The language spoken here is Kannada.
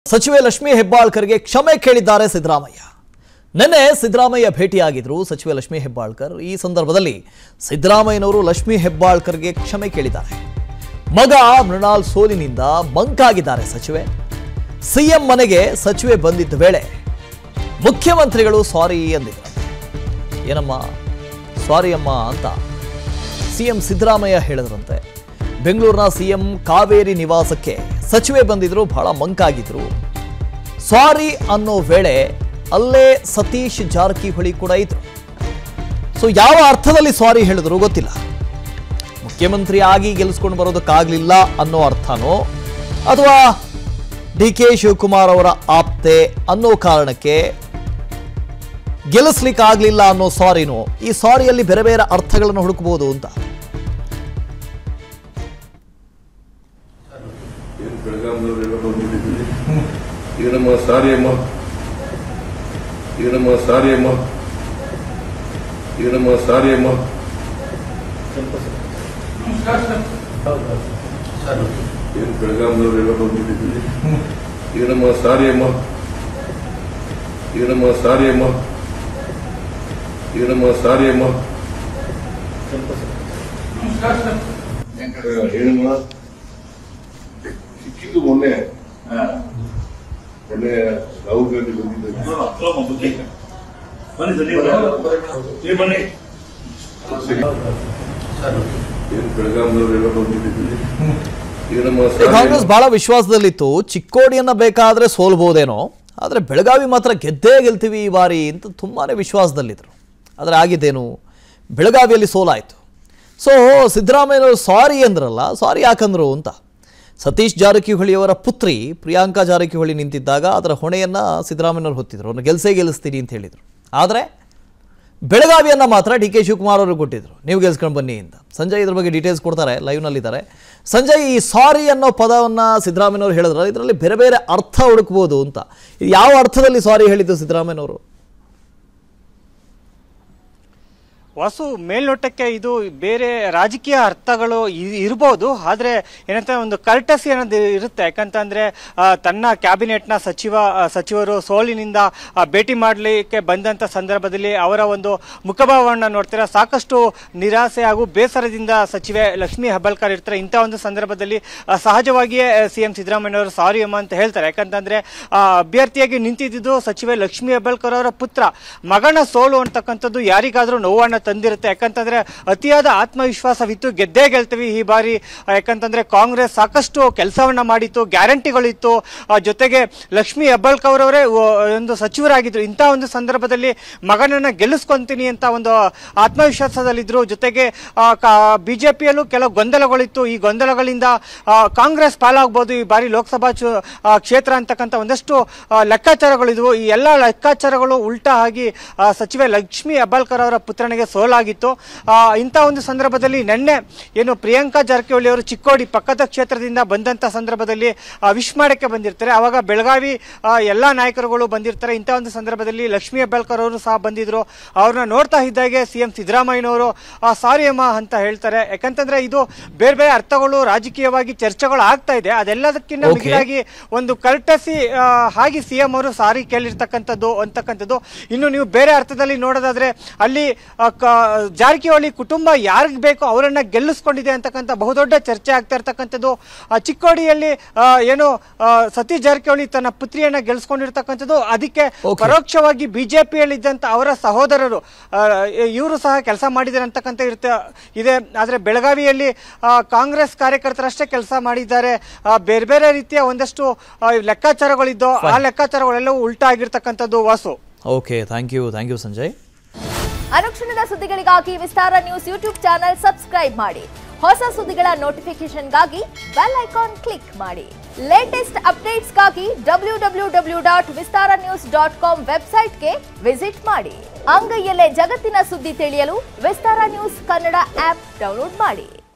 ಸಚಿವೆ ಲಕ್ಷ್ಮಿ ಹೆಬ್ಬಾಳ್ಕರ್ಗೆ ಕ್ಷಮೆ ಕೇಳಿದ್ದಾರೆ ಸಿದ್ದರಾಮಯ್ಯ. ನಿನ್ನೆ ಸಿದ್ದರಾಮಯ್ಯ ಭೇಟಿಯಾಗಿದ್ರು ಸಚಿವೆ ಲಕ್ಷ್ಮಿ ಹೆಬ್ಬಾಳ್ಕರ್. ಈ ಸಂದರ್ಭದಲ್ಲಿ ಸಿದ್ದರಾಮಯ್ಯನವರು ಲಕ್ಷ್ಮಿ ಹೆಬ್ಬಾಳ್ಕರ್ಗೆ ಕ್ಷಮೆ ಕೇಳಿದ್ದಾರೆ. ಮಗ ಮೃಣಾಲ್ ಸೋಲಿನಿಂದ ಮಂಕಾಗಿದ್ದಾರೆ ಸಚಿವೆ. ಸಿಎಂ ಮನೆಗೆ ಸಚಿವೆ ಬಂದಿದ್ದ ವೇಳೆ ಮುಖ್ಯಮಂತ್ರಿಗಳು ಸಾರಿ ಎಂದಿದ್ದಾರೆ. ಏನಮ್ಮ ಸಾರಿ ಅಮ್ಮ ಅಂತ ಸಿಎಂ ಸಿದ್ದರಾಮಯ್ಯ ಹೇಳಿದ್ರಂತೆ. ಬೆಂಗಳೂರಿನ ಸಿಎಂ ಕಾವೇರಿ ನಿವಾಸಕ್ಕೆ ಸಚಿವೆ ಬಂದಿದ್ರು, ಬಹಳ ಮಂಕಾಗಿದ್ರು. ಸಾರಿ ಅನ್ನೋ ವೇಳೆ ಅಲ್ಲೇ ಸತೀಶ್ ಜಾರಕಿಹೊಳಿ ಕೂಡ ಇದ್ರು. ಸೊ ಯಾವ ಅರ್ಥದಲ್ಲಿ ಸಾರಿ ಹೇಳಿದ್ರು ಗೊತ್ತಿಲ್ಲ. ಮುಖ್ಯಮಂತ್ರಿ ಆಗಿ ಗೆಲ್ಲಿಸ್ಕೊಂಡು ಬರೋದಕ್ಕಾಗಲಿಲ್ಲ ಅನ್ನೋ ಅರ್ಥನೋ ಅಥವಾ ಡಿ.ಕೆ. ಶಿವಕುಮಾರ್ ಅವರ ಆಪ್ತೆ ಅನ್ನೋ ಕಾರಣಕ್ಕೆ ಗೆಲ್ಲಿಸ್ಲಿಕ್ಕಾಗಲಿಲ್ಲ ಅನ್ನೋ ಸಾರಿನೋ. ಈ ಸಾರಿಯಲ್ಲಿ ಬೇರೆ ಬೇರೆ ಅರ್ಥಗಳನ್ನು ಹುಡುಕಬಹುದು ಅಂತ. ಏನಮ್ಮ ಸಾರಿ ಅಮ್ಮ, ಏನಮ್ಮ ಸಾರಿ ಅಮ್ಮ, ಏನಮ್ಮ ಸಾರಿ ಅಮ್ಮ, ಏನು ಬೆಳಗಾಂದವ್ರು ಎಲ್ಲ ಬಂದ್ಬಿಟ್ಟಿದ್ದೀವಿ. ಏನಮ್ಮ ಸಾರಿ ಅಮ್ಮ, ಏನಮ್ಮ ಸಾರಿ ಅಮ್ಮ, ಏನಮ್ಮ ಸಾರಿ ಅಮ್ಮ, ಏನಮ್ಮ ಸಿಕ್ಕಿದ್ದು ಮೊನ್ನೆ ರಾಹುಲ್ ಗಾಂಧಿ ಬಂದಿದ್ದಾರೆ. ಏನು ಬೆಳಗಾಂದವ್ರೆಲ್ಲ ಬಂದ್ಬಿಟ್ಟಿದ್ದೀವಿ. ಏನಮ್ಮ ಕಾಂಗ್ರೆಸ್ ಬಹಳ ವಿಶ್ವಾಸದಲ್ಲಿತ್ತು, ಚಿಕ್ಕೋಡಿಯನ್ನ ಬೇಕಾದ್ರೆ ಸೋಲ್ಬಹುದೇನೋ, ಆದ್ರೆ ಬೆಳಗಾವಿ ಮಾತ್ರ ಗೆದ್ದೇ ಗೆಲ್ತೀವಿ ಈ ಬಾರಿ ಅಂತ ತುಂಬಾನೇ ವಿಶ್ವಾಸದಲ್ಲಿದ್ರು. ಆದರೆ ಆಗಿದ್ದೇನು, ಬೆಳಗಾವಿಯಲ್ಲಿ ಸೋಲಾಯಿತು. ಸೊ ಸಿದ್ದರಾಮಯ್ಯನವರು ಸಾರಿ ಅಂದ್ರಲ್ಲ, ಸಾರಿ ಯಾಕಂದ್ರು ಅಂತ. ಸತೀಶ್ ಜಾರಕಿಹೊಳಿಯವರ ಪುತ್ರಿ ಪ್ರಿಯಾಂಕಾ ಜಾರಕಿಹೊಳಿ ನಿಂತಿದ್ದಾಗ ಅದರ ಹೊಣೆಯನ್ನು ಸಿದ್ದರಾಮಯ್ಯನವರು ಹೊತ್ತಿದ್ರು. ಅವ್ರನ್ನ ಗೆಲ್ಲಿಸ್ತೀನಿ ಅಂತ ಹೇಳಿದರು. ಆದರೆ ಬೆಳಗಾವಿಯನ್ನು ಮಾತ್ರ ಡಿ.ಕೆ. ಶಿವಕುಮಾರ್ ಅವರು ಕೊಟ್ಟಿದ್ರು, ನೀವು ಗೆಲ್ಸ್ಕೊಂಡು ಬನ್ನಿ ಅಂತ. ಸಂಜಯ್ ಇದ್ರ ಬಗ್ಗೆ ಡೀಟೇಲ್ಸ್ ಕೊಡ್ತಾರೆ, ಲೈವ್ನಲ್ಲಿದ್ದಾರೆ. ಸಂಜಯ್, ಈ ಸಾರಿ ಅನ್ನೋ ಪದವನ್ನು ಸಿದ್ದರಾಮಯ್ಯನವರು ಹೇಳಿದ್ರೆ ಇದರಲ್ಲಿ ಬೇರೆ ಬೇರೆ ಅರ್ಥ ಹುಡುಕ್ಬೋದು ಅಂತ. ಯಾವ ಅರ್ಥದಲ್ಲಿ ಸಾರಿ ಹೇಳಿದ್ದು ಸಿದ್ದರಾಮಯ್ಯನವರು? ವಾಸು, ಮೇಲ್ನೋಟಕ್ಕೆ ಇದು ಬೇರೆ ರಾಜಕೀಯ ಅರ್ಥಗಳು ಇರ್ಬೋದು, ಆದರೆ ಏನಂತ ಒಂದು ಕರ್ಟಸಿ ಅನ್ನೋದು ಇರುತ್ತೆ. ಯಾಕಂತಂದ್ರೆ ತನ್ನ ಕ್ಯಾಬಿನೆಟ್ನ ಸಚಿವರು ಸೋಲಿನಿಂದ ಭೇಟಿ ಮಾಡಲಿಕ್ಕೆ ಬಂದಂಥ ಸಂದರ್ಭದಲ್ಲಿ ಅವರ ಒಂದು ಮುಖಭಾವವನ್ನು ನೋಡ್ತಾರೆ, ಸಾಕಷ್ಟು ನಿರಾಸೆ ಹಾಗೂ ಬೇಸರದಿಂದ ಸಚಿವೆ ಲಕ್ಷ್ಮಿ ಹೆಬ್ಬಾಳ್ಕರ್ ಇರ್ತಾರೆ. ಇಂಥ ಒಂದು ಸಂದರ್ಭದಲ್ಲಿ ಸಹಜವಾಗಿಯೇ ಸಿಎಂ ಸಿದ್ದರಾಮಯ್ಯನವರು ಸಾರಿ ಅಮ್ಮ ಅಂತ ಹೇಳ್ತಾರೆ. ಯಾಕಂತಂದ್ರೆ ಅಭ್ಯರ್ಥಿಯಾಗಿ ನಿಂತಿದ್ದು ಸಚಿವೆ ಲಕ್ಷ್ಮಿ ಹೆಬ್ಬಾಳ್ಕರ್ ಅವರ ಪುತ್ರ. ಮಗನ ಸೋಲು ಅಂತಕ್ಕಂಥದ್ದು ಯಾರಿಗಾದ್ರೂ ನೋವನ್ನು ತಂದಿರುತ್ತೆ. ಯಾಕಂತಂದ್ರೆ ಅತಿಯಾದ ಆತ್ಮವಿಶ್ವಾಸವಿತ್ತು, ಗೆದ್ದೇ ಗೆಲ್ತೀವಿ ಈ ಬಾರಿ. ಯಾಕಂತಂದ್ರೆ ಕಾಂಗ್ರೆಸ್ ಸಾಕಷ್ಟು ಕೆಲಸವನ್ನ ಮಾಡಿತ್ತು, ಗ್ಯಾರಂಟಿಗಳಿತ್ತು. ಜೊತೆಗೆ ಲಕ್ಷ್ಮಿ ಹೆಬ್ಬಾಳ್ಕರ್ ಅವರೇ ಒಂದು ಸಚಿವರಾಗಿದ್ರು. ಇಂಥ ಒಂದು ಸಂದರ್ಭದಲ್ಲಿ ಮಗನನ್ನ ಗೆಲ್ಲಿಸ್ಕೊಂತೀನಿ ಅಂತ ಒಂದು ಆತ್ಮವಿಶ್ವಾಸದಲ್ಲಿದ್ರು. ಜೊತೆಗೆ ಬಿಜೆಪಿಯಲ್ಲೂ ಕೆಲವು ಗೊಂದಲಗಳಿತ್ತು. ಈ ಗೊಂದಲಗಳಿಂದ ಕಾಂಗ್ರೆಸ್ ಪಾಲಾಗಬಹುದು ಈ ಬಾರಿ ಲೋಕಸಭಾ ಕ್ಷೇತ್ರ ಅಂತಕ್ಕಂಥ ಒಂದಷ್ಟು ಲೆಕ್ಕಾಚಾರಗಳಿದ್ವು. ಈ ಎಲ್ಲ ಲೆಕ್ಕಾಚಾರಗಳು ಉಲ್ಟಾ ಆಗಿ ಸಚಿವೆ ಲಕ್ಷ್ಮಿ ಹೆಬ್ಬಾಳ್ಕರ್ ಅವರ ಪುತ್ರನಿಗೆ ಸೋಲಾಗಿತ್ತು. ಇಂಥ ಒಂದು ಸಂದರ್ಭದಲ್ಲಿ ನಿನ್ನೆ ಏನು ಪ್ರಿಯಾಂಕಾ ಜಾರಕಿಹೊಳಿ ಅವರು ಚಿಕ್ಕೋಡಿ ಪಕ್ಕದ ಕ್ಷೇತ್ರದಿಂದ ಬಂದಂಥ ಸಂದರ್ಭದಲ್ಲಿ ವಿಶ್ ಮಾಡಕ್ಕೆ ಬಂದಿರ್ತಾರೆ. ಆವಾಗ ಬೆಳಗಾವಿ ಎಲ್ಲ ನಾಯಕರುಗಳು ಬಂದಿರ್ತಾರೆ. ಇಂಥ ಒಂದು ಸಂದರ್ಭದಲ್ಲಿ ಲಕ್ಷ್ಮಿ ಹೆಬ್ಬಾಳ್ಕರ್ ಅವರು ಸಹ ಬಂದಿದ್ರು. ಅವ್ರನ್ನ ನೋಡ್ತಾ ಇದ್ದಾಗೆ ಸಿಎಂ ಸಿದ್ದರಾಮಯ್ಯನವರು ಸಾರಿ ಅಮ್ಮ ಅಂತ ಹೇಳ್ತಾರೆ. ಯಾಕಂತಂದ್ರೆ ಇದು ಬೇರೆ ಬೇರೆ ಅರ್ಥಗಳು ರಾಜಕೀಯವಾಗಿ ಚರ್ಚೆಗಳು ಆಗ್ತಾ ಇದೆ. ಅದೆಲ್ಲದಕ್ಕಿಂತ ಮಿಗಿಲಾಗಿ ಒಂದು ಕರ್ಟಸಿ ಹಾಗೆ ಸಿಎಂ ಅವರು ಸಾರಿ ಕೇಳಿರ್ತಕ್ಕಂಥದ್ದು ಅಂತಕ್ಕಂಥದ್ದು. ಇನ್ನು ನೀವು ಬೇರೆ ಅರ್ಥದಲ್ಲಿ ನೋಡೋದಾದ್ರೆ ಅಲ್ಲಿ ಜಾರಕಿಹೊಳಿ ಕುಟುಂಬ ಯಾರಿಗೆ ಬೇಕೋ ಅವರನ್ನ ಗೆಲ್ಲಿಸ್ಕೊಂಡಿದೆ ಅಂತಕ್ಕಂಥ ಬಹುದೊಡ್ಡ ಚರ್ಚೆ ಆಗ್ತಾ ಇರ್ತಕ್ಕಂಥದ್ದು. ಚಿಕ್ಕೋಡಿಯಲ್ಲಿ ಏನು ಸತೀಶ್ ಜಾರಕಿಹೊಳಿ ತನ್ನ ಪುತ್ರಿಯನ್ನ ಗೆಲ್ಲಿಸ್ಕೊಂಡಿರ್ತಕ್ಕಂಥದ್ದು. ಅದಕ್ಕೆ ಪರೋಕ್ಷವಾಗಿ ಬಿಜೆಪಿಯಲ್ಲಿ ಇದ್ದಂತ ಅವರ ಸಹೋದರರು ಇವರು ಸಹ ಕೆಲಸ ಮಾಡಿದ್ದಾರೆ ಅಂತಕ್ಕಂಥ ಇದೆ. ಆದ್ರೆ ಬೆಳಗಾವಿಯಲ್ಲಿ ಕಾಂಗ್ರೆಸ್ ಕಾರ್ಯಕರ್ತರಷ್ಟೇ ಕೆಲಸ ಮಾಡಿದ್ದಾರೆ. ಬೇರೆ ಬೇರೆ ರೀತಿಯ ಒಂದಷ್ಟು ಲೆಕ್ಕಾಚಾರಗಳಿದ್ದೋ ಆ ಲೆಕ್ಕಾಚಾರಗಳೆಲ್ಲವೂ ಉಲ್ಟಾ ಆಗಿರ್ತಕ್ಕಂಥದ್ದು. Vasu, okay, thank you Sanjay. ಅನುಕ್ಷಣದ ಸುದ್ದಿಗಳಿಗಾಗಿ Vistara news YouTube channel subscribe ಮಾಡಿ. ಹೊಸ ಸುದ್ದಿಗಳ ನೋಟಿಫಿಕೇಶನ್ಗಾಗಿ ಬೆಲ್ ಐಕಾನ್ ಕ್ಲಿಕ್ ಮಾಡಿ. ಲೇಟೆಸ್ಟ್ ಅಪ್ಡೇಟ್ಸ್ಗಾಗಿ www.vistaranews.com ವೆಬ್ಸೈಟ್ಗೆ ವಿಸಿಟ್ ಮಾಡಿ. ಅಂಗೈಯಲ್ಲೇ ಜಗತ್ತಿನ ಸುದ್ದಿ ತಿಳಿಯಲು Vistara news Kannada app download ಮಾಡಿ.